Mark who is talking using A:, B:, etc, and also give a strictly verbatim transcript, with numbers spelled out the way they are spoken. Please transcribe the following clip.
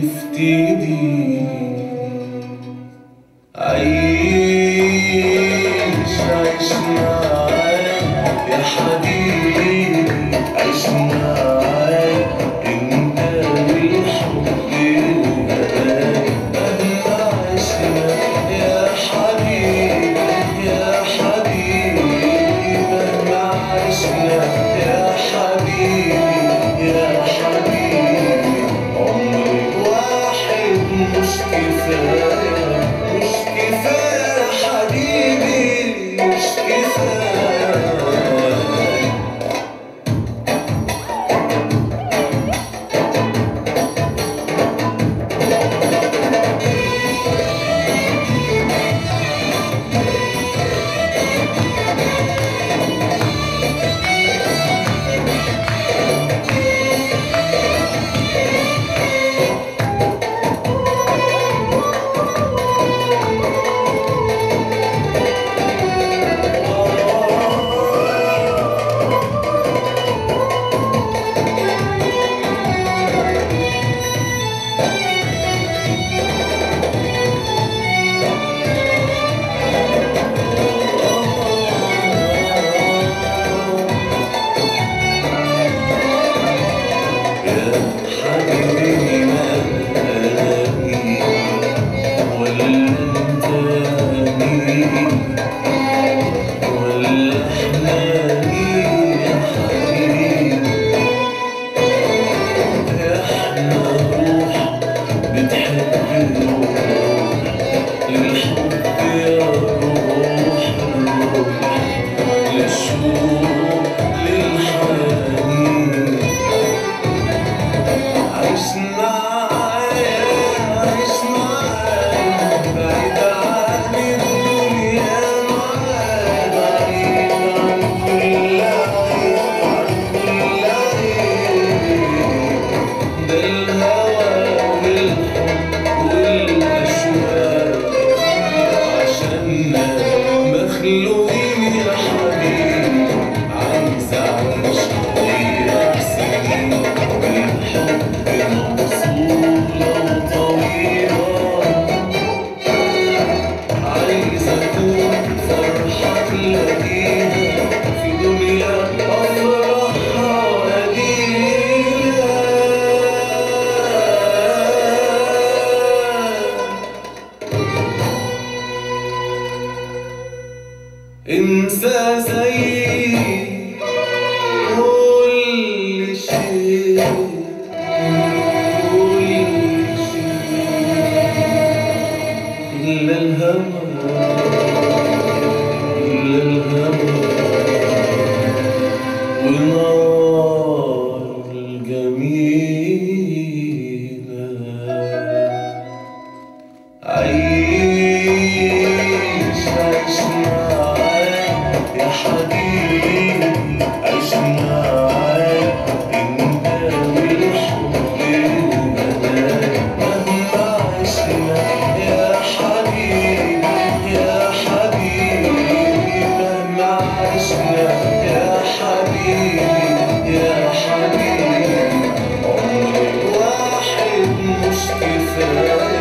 A: تفتدي عيش عيش معاك يا حبيبي عيش معاك انت والحب وهداك مهما عشنا يا حبيبي يا حبيبي مهما عشنا يا حبيبي يا حبيبي عمر واحد مش كفاية مش كفاية حبيبي مش كفاية انسى زي كل شيء كل شيء إلا الهوى إلا الهوى ونار الجميلة عيش عيش معاك يا حبيبي عيش معاك انت والحب وهداك مهما عشنا يا حبيبي يا حبيبي مهما عشنا يا حبيبي يا حبيبي عمر واحد مش كفاية